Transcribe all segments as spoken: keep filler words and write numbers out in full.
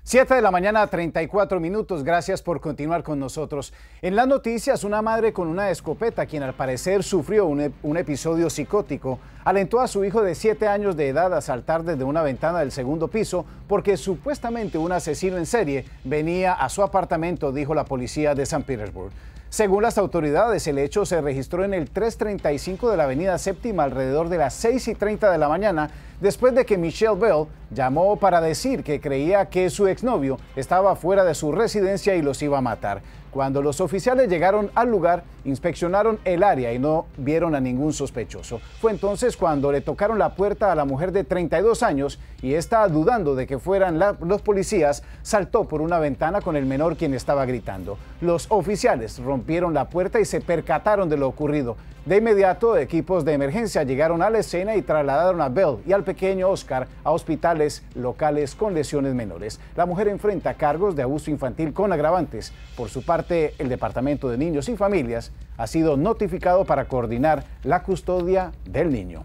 siete de la mañana, treinta y cuatro minutos. Gracias por continuar con nosotros. En las noticias, una madre con una escopeta, quien al parecer sufrió un, ep un episodio psicótico, alentó a su hijo de siete años de edad a saltar desde una ventana del segundo piso porque supuestamente un asesino en serie venía a su apartamento, dijo la policía de San Petersburg. Según las autoridades, el hecho se registró en el trescientos treinta y cinco de la avenida Séptima alrededor de las seis y treinta de la mañana, después de que Michelle Bell llamó para decir que creía que su exnovio estaba fuera de su residencia y los iba a matar. Cuando los oficiales llegaron al lugar, inspeccionaron el área y no vieron a ningún sospechoso. Fue entonces cuando le tocaron la puerta a la mujer de treinta y dos años y esta, dudando de que fueran la, los policías, saltó por una ventana con el menor, quien estaba gritando. Los oficiales rompieron la puerta y se percataron de lo ocurrido. De inmediato, equipos de emergencia llegaron a la escena y trasladaron a Bell y al pequeño Oscar a hospitales locales con lesiones menores. La mujer enfrenta cargos de abuso infantil con agravantes. Por su parte, el Departamento de Niños y Familias ha sido notificado para coordinar la custodia del niño.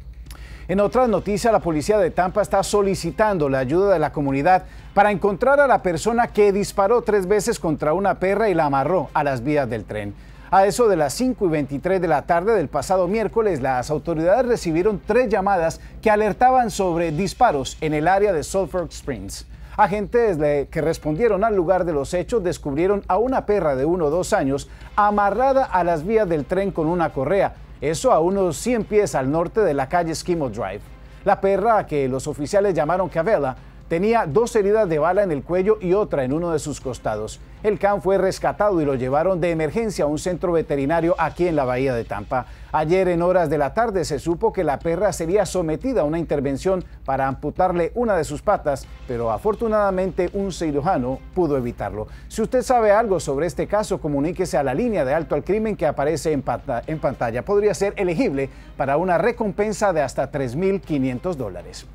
En otras noticias, la policía de Tampa está solicitando la ayuda de la comunidad para encontrar a la persona que disparó tres veces contra una perra y la amarró a las vías del tren. A eso de las cinco y veintitrés de la tarde del pasado miércoles, las autoridades recibieron tres llamadas que alertaban sobre disparos en el área de Sulphur Springs. Agentes que respondieron al lugar de los hechos descubrieron a una perra de uno o dos años amarrada a las vías del tren con una correa, eso a unos cien pies al norte de la calle Skimo Drive. La perra, que los oficiales llamaron Cavella, tenía dos heridas de bala en el cuello y otra en uno de sus costados. El can fue rescatado y lo llevaron de emergencia a un centro veterinario aquí en la bahía de Tampa. Ayer en horas de la tarde se supo que la perra sería sometida a una intervención para amputarle una de sus patas, pero afortunadamente un cirujano pudo evitarlo. Si usted sabe algo sobre este caso, comuníquese a la línea de alto al crimen que aparece en, en pantalla. Podría ser elegible para una recompensa de hasta tres mil quinientos dólares.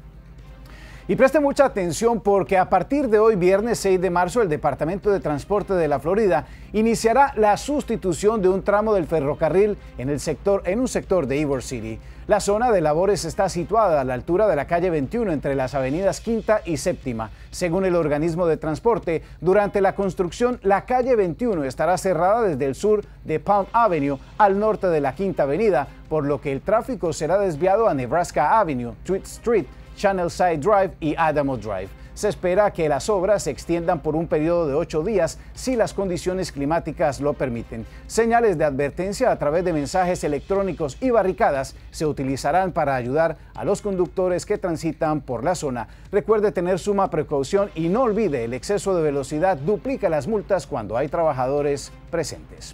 Y preste mucha atención porque a partir de hoy, viernes seis de marzo, el Departamento de Transporte de la Florida iniciará la sustitución de un tramo del ferrocarril en, el sector, en un sector de Ybor City. La zona de labores está situada a la altura de la calle veintiuno entre las avenidas Quinta y Séptima. Según el organismo de transporte, durante la construcción, la calle veintiuno estará cerrada desde el sur de Palm Avenue al norte de la Quinta Avenida, por lo que el tráfico será desviado a Nebraska Avenue, Tweed Street, Channelside Drive y Adamo Drive. Se espera que las obras se extiendan por un periodo de ocho días si las condiciones climáticas lo permiten. Señales de advertencia a través de mensajes electrónicos y barricadas se utilizarán para ayudar a los conductores que transitan por la zona. Recuerde tener suma precaución y no olvide, el exceso de velocidad duplica las multas cuando hay trabajadores presentes.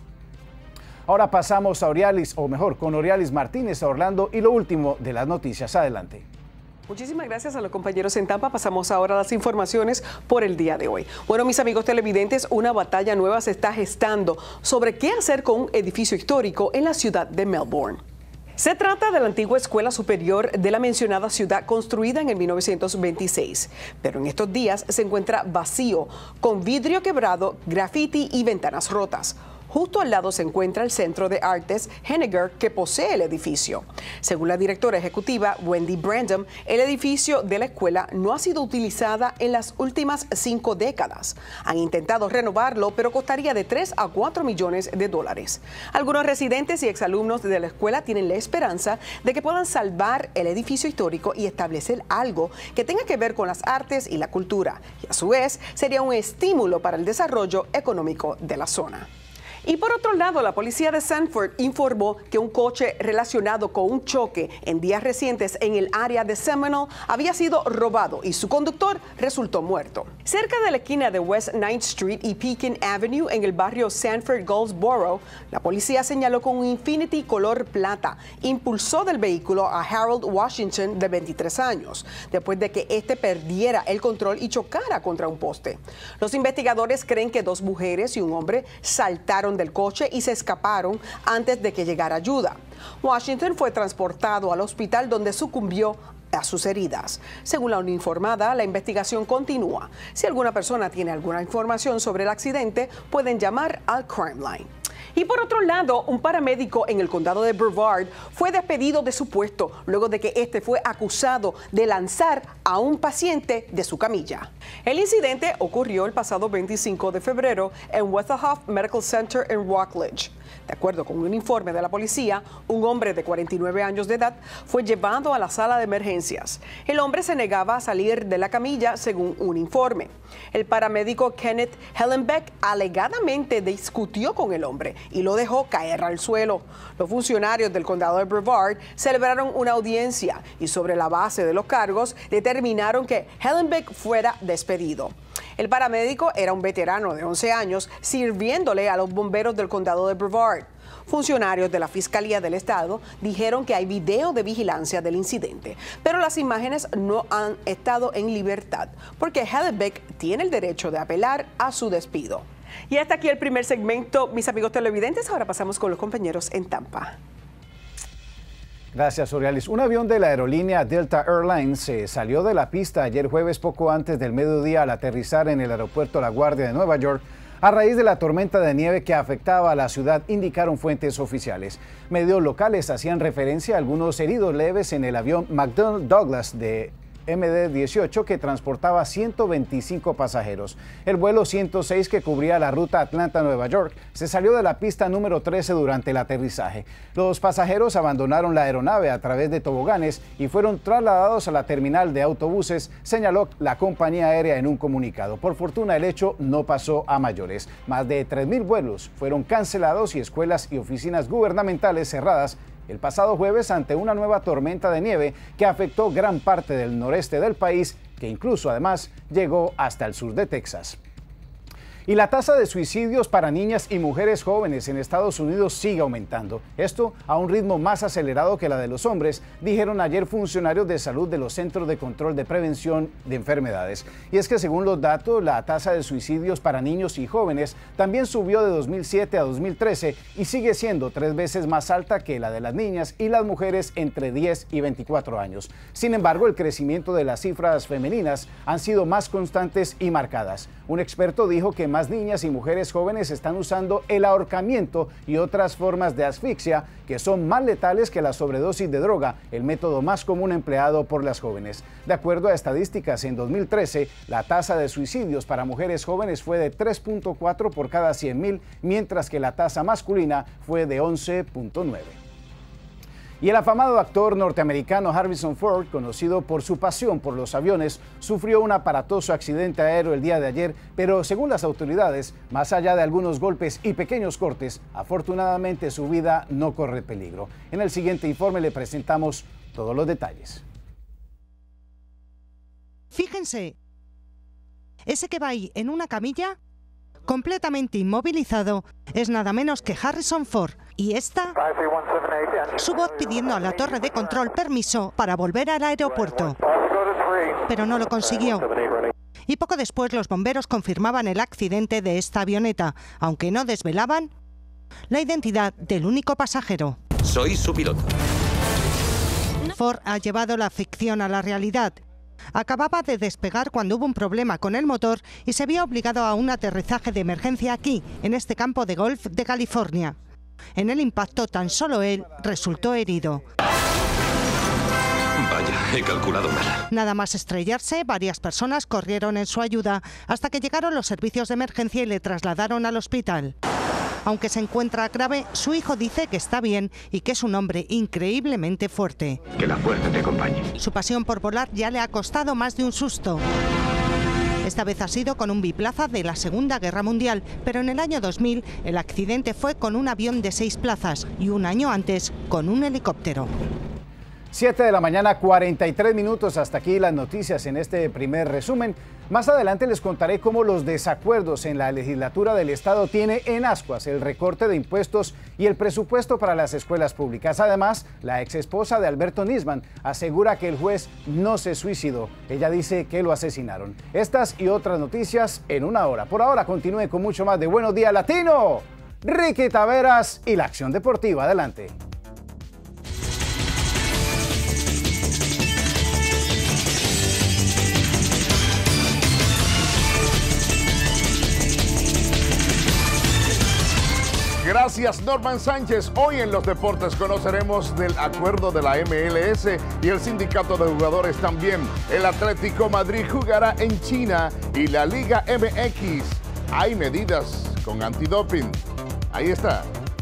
Ahora pasamos a Orialis, o mejor, con Orialis Martínez a Orlando y lo último de las noticias. Adelante. Muchísimas gracias a los compañeros en Tampa. Pasamos ahora a las informaciones por el día de hoy. Bueno, mis amigos televidentes, una batalla nueva se está gestando sobre qué hacer con un edificio histórico en la ciudad de Melbourne. Se trata de la antigua escuela superior de la mencionada ciudad, construida en el mil novecientos veintiséis, pero en estos días se encuentra vacío, con vidrio quebrado, graffiti y ventanas rotas. Justo al lado se encuentra el Centro de Artes Henniger, que posee el edificio. Según la directora ejecutiva Wendy Brandon, el edificio de la escuela no ha sido utilizada en las últimas cinco décadas. Han intentado renovarlo, pero costaría de tres a cuatro millones de dólares. Algunos residentes y exalumnos de la escuela tienen la esperanza de que puedan salvar el edificio histórico y establecer algo que tenga que ver con las artes y la cultura. Y a su vez, sería un estímulo para el desarrollo económico de la zona. Y por otro lado, la policía de Sanford informó que un coche relacionado con un choque en días recientes en el área de Seminole había sido robado y su conductor resultó muerto. Cerca de la esquina de West ninth Street y Pekin Avenue en el barrio Sanford Goldsboro, la policía señaló con un Infiniti color plata impulsó del vehículo a Harold Washington, de veintitrés años, después de que este perdiera el control y chocara contra un poste. Los investigadores creen que dos mujeres y un hombre saltaron del coche y se escaparon antes de que llegara ayuda. Washington fue transportado al hospital donde sucumbió a sus heridas. Según la uniformada, la investigación continúa. Si alguna persona tiene alguna información sobre el accidente, pueden llamar al Crime Line. Y por otro lado, un paramédico en el condado de Brevard fue despedido de su puesto luego de que este fue acusado de lanzar a un paciente de su camilla. El incidente ocurrió el pasado veinticinco de febrero en Weatherhoff Medical Center en Rockledge. De acuerdo con un informe de la policía, un hombre de cuarenta y nueve años de edad fue llevado a la sala de emergencias. El hombre se negaba a salir de la camilla, según un informe. El paramédico Kenneth Hellenbeck alegadamente discutió con el hombre y lo dejó caer al suelo. Los funcionarios del condado de Brevard celebraron una audiencia y, sobre la base de los cargos, determinaron que Hellenbeck fuera despedido. El paramédico era un veterano de once años sirviéndole a los bomberos del condado de Brevard. Funcionarios de la Fiscalía del Estado dijeron que hay video de vigilancia del incidente, pero las imágenes no han estado en libertad porque Hellenbeck tiene el derecho de apelar a su despido. Y hasta aquí el primer segmento, mis amigos televidentes. Ahora pasamos con los compañeros en Tampa. Gracias, Orialis. Un avión de la aerolínea Delta Airlines se salió de la pista ayer jueves poco antes del mediodía al aterrizar en el aeropuerto La Guardia de Nueva York a raíz de la tormenta de nieve que afectaba a la ciudad, indicaron fuentes oficiales. Medios locales hacían referencia a algunos heridos leves en el avión McDonnell Douglas de M D dieciocho que transportaba ciento veinticinco pasajeros. El vuelo ciento seis, que cubría la ruta Atlanta-Nueva York, se salió de la pista número trece durante el aterrizaje. Los pasajeros abandonaron la aeronave a través de toboganes y fueron trasladados a la terminal de autobuses, señaló la compañía aérea en un comunicado. Por fortuna, el hecho no pasó a mayores. Más de tres mil vuelos fueron cancelados y escuelas y oficinas gubernamentales cerradas el pasado jueves ante una nueva tormenta de nieve que afectó gran parte del noreste del país, que incluso además llegó hasta el sur de Texas. Y la tasa de suicidios para niñas y mujeres jóvenes en Estados Unidos sigue aumentando. Esto a un ritmo más acelerado que la de los hombres, dijeron ayer funcionarios de salud de los Centros de Control de Prevención de Enfermedades. Y es que según los datos, la tasa de suicidios para niños y jóvenes también subió de dos mil siete a dos mil trece y sigue siendo tres veces más alta que la de las niñas y las mujeres entre diez y veinticuatro años. Sin embargo, el crecimiento de las cifras femeninas han sido más constantes y marcadas. Un experto dijo que más niñas y mujeres jóvenes están usando el ahorcamiento y otras formas de asfixia que son más letales que la sobredosis de droga, el método más común empleado por las jóvenes. De acuerdo a estadísticas, en dos mil trece, la tasa de suicidios para mujeres jóvenes fue de tres punto cuatro por cada cien mil, mientras que la tasa masculina fue de once punto nueve. Y el afamado actor norteamericano Harrison Ford, conocido por su pasión por los aviones, sufrió un aparatoso accidente aéreo el día de ayer, pero según las autoridades, más allá de algunos golpes y pequeños cortes, afortunadamente su vida no corre peligro. En el siguiente informe le presentamos todos los detalles. Fíjense, ese que va ahí en una camilla, completamente inmovilizado, es nada menos que Harrison Ford. Y esta, su voz pidiendo a la torre de control permiso para volver al aeropuerto. Pero no lo consiguió. Y poco después los bomberos confirmaban el accidente de esta avioneta, aunque no desvelaban la identidad del único pasajero. Soy su piloto. Ford ha llevado la ficción a la realidad. Acababa de despegar cuando hubo un problema con el motor y se vio obligado a un aterrizaje de emergencia aquí, en este campo de golf de California. En el impacto, tan solo él resultó herido. Vaya, he calculado mal. Nada más estrellarse, varias personas corrieron en su ayuda hasta que llegaron los servicios de emergencia y le trasladaron al hospital. Aunque se encuentra grave, su hijo dice que está bien y que es un hombre increíblemente fuerte. Que la fuerza te acompañe. Su pasión por volar ya le ha costado más de un susto. Esta vez ha sido con un biplaza de la Segunda Guerra Mundial, pero en el año dos mil el accidente fue con un avión de seis plazas y un año antes con un helicóptero. siete de la mañana, cuarenta y tres minutos. Hasta aquí las noticias en este primer resumen. Más adelante les contaré cómo los desacuerdos en la legislatura del estado tiene en ascuas el recorte de impuestos y el presupuesto para las escuelas públicas. Además, la exesposa de Alberto Nisman asegura que el juez no se suicidó. Ella dice que lo asesinaron. Estas y otras noticias en una hora. Por ahora continúen con mucho más de Buenos Días Latino. Ricky Taveras y la acción deportiva. Adelante. Gracias. Gracias, Norman Sánchez. Hoy en los deportes conoceremos del acuerdo de la M L S y el sindicato de jugadores también. El Atlético Madrid jugará en China y la Liga M X. Hay medidas con antidoping. Ahí está.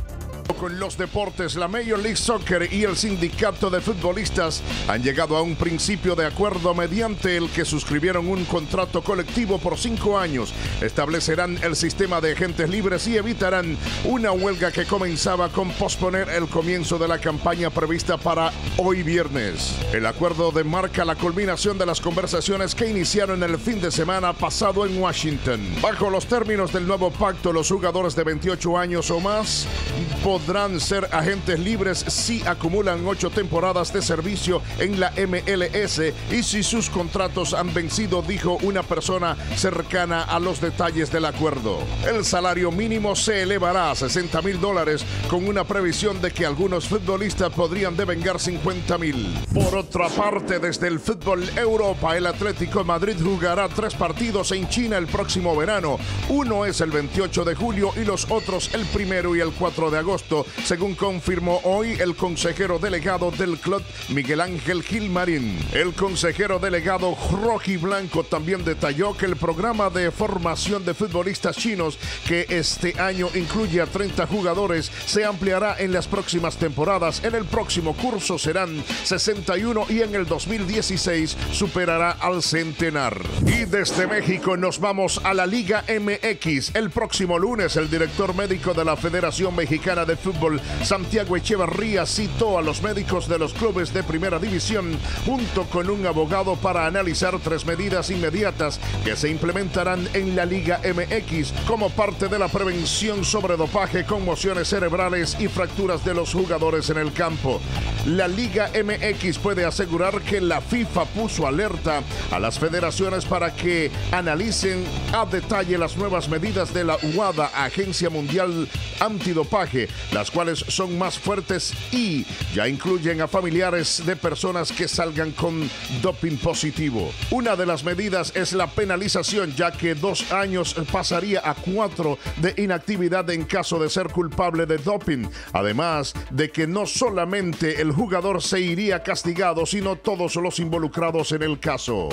Con los deportes, la Major League Soccer y el sindicato de futbolistas han llegado a un principio de acuerdo mediante el que suscribieron un contrato colectivo por cinco años. Establecerán el sistema de agentes libres y evitarán una huelga que comenzaba con posponer el comienzo de la campaña prevista para hoy viernes. El acuerdo demarca la culminación de las conversaciones que iniciaron el fin de semana pasado en Washington. Bajo los términos del nuevo pacto, los jugadores de veintiocho años o más podrán ser agentes libres si acumulan ocho temporadas de servicio en la M L S y si sus contratos han vencido, dijo una persona cercana a los detalles del acuerdo. El salario mínimo se elevará a sesenta mil dólares con una previsión de que algunos futbolistas podrían devengar cincuenta mil. Por otra parte, desde el fútbol Europa, el Atlético Madrid jugará tres partidos en China el próximo verano. Uno es el veintiocho de julio y los otros el primero y el cuatro de agosto, según confirmó hoy el consejero delegado del club, Miguel Ángel Gilmarín. El consejero delegado rojiblanco también detalló que el programa de formación de futbolistas chinos, que este año incluye a treinta jugadores, se ampliará en las próximas temporadas. En el próximo curso serán sesenta y uno y en el dos mil dieciséis superará al centenar. Y desde México nos vamos a la Liga M X. El próximo lunes, el director médico de la Federación Mexicana de Fútbol, Santiago Echevarría, citó a los médicos de los clubes de primera división junto con un abogado para analizar tres medidas inmediatas que se implementarán en la Liga M X como parte de la prevención sobre dopaje, conmociones cerebrales y fracturas de los jugadores en el campo. La Liga M X puede asegurar que la FIFA puso alerta a las federaciones para que analicen a detalle las nuevas medidas de la U A D A, Agencia Mundial Antidopaje, las cuales son más fuertes y ya incluyen a familiares de personas que salgan con doping positivo. Una de las medidas es la penalización, ya que dos años pasaría a cuatro de inactividad en caso de ser culpable de doping. Además de que no solamente el jugador se iría castigado, sino todos los involucrados en el caso.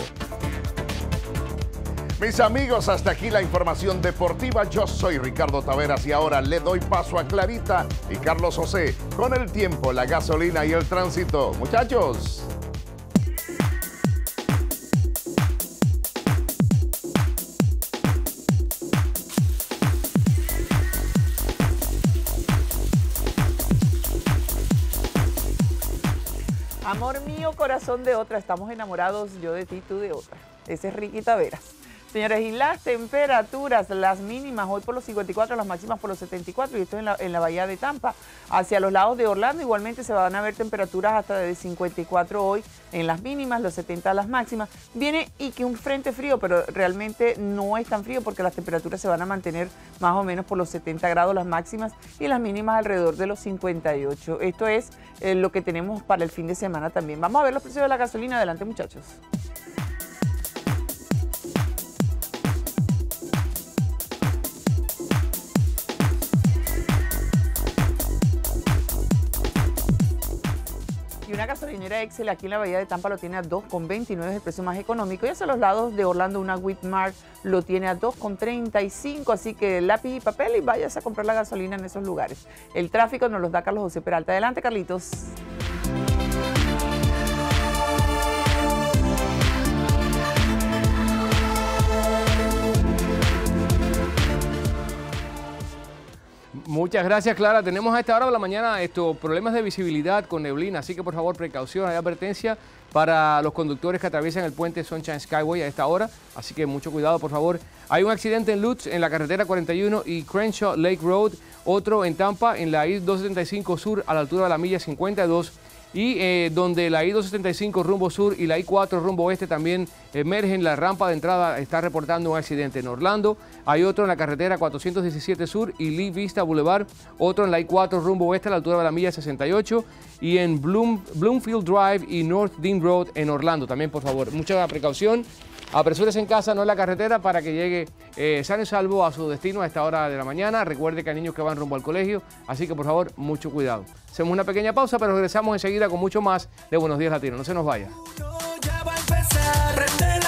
Mis amigos, hasta aquí la información deportiva. Yo soy Ricardo Taveras y ahora le doy paso a Clarita y Carlos José con el tiempo, la gasolina y el tránsito. Muchachos. Amor mío, corazón de otra, estamos enamorados, yo de ti, tú de otra. Ese es Ricky Taveras. Señores, y las temperaturas, las mínimas hoy por los cincuenta y cuatro, las máximas por los setenta y cuatro, y esto en la, en la bahía de Tampa. Hacia los lados de Orlando igualmente se van a ver temperaturas hasta de cincuenta y cuatro hoy en las mínimas, los setenta las máximas. Viene y que un frente frío, pero realmente no es tan frío porque las temperaturas se van a mantener más o menos por los setenta grados las máximas y las mínimas alrededor de los cincuenta y ocho. Esto es eh, lo que tenemos para el fin de semana también. Vamos a ver los precios de la gasolina. Adelante, muchachos. Y una gasolinera Excel aquí en la bahía de Tampa lo tiene a dos con veintinueve, es el precio más económico. Y hacia los lados de Orlando una Whitmart lo tiene a dos con treinta y cinco, así que lápiz y papel y vayas a comprar la gasolina en esos lugares. El tráfico nos los da Carlos José Peralta. Adelante, Carlitos. Muchas gracias, Clara. Tenemos a esta hora de la mañana estos problemas de visibilidad con neblina, así que por favor precaución, hay advertencia para los conductores que atraviesan el puente Sunshine Skyway a esta hora, así que mucho cuidado, por favor. Hay un accidente en Lutz, en la carretera cuarenta y uno y Crenshaw Lake Road, otro en Tampa, en la I doscientos setenta y cinco Sur, a la altura de la milla cincuenta y dos, y eh, donde la I doscientos setenta y cinco rumbo sur y la I cuatro rumbo oeste también emergen, la rampa de entrada está reportando un accidente. En Orlando hay otro en la carretera cuatrocientos diecisiete Sur y Lee Vista Boulevard, otro en la I cuatro rumbo oeste a la altura de la milla sesenta y ocho, y en Bloom, Bloomfield Drive y North Dean Road en Orlando también, por favor, mucha precaución. Apresúrese en casa, no en la carretera, para que llegue eh, sano y salvo a su destino a esta hora de la mañana. Recuerde que hay niños que van rumbo al colegio, así que por favor, mucho cuidado. Hacemos una pequeña pausa, pero regresamos enseguida con mucho más de Buenos Días Latinos. No se nos vaya. Ya va a empezar.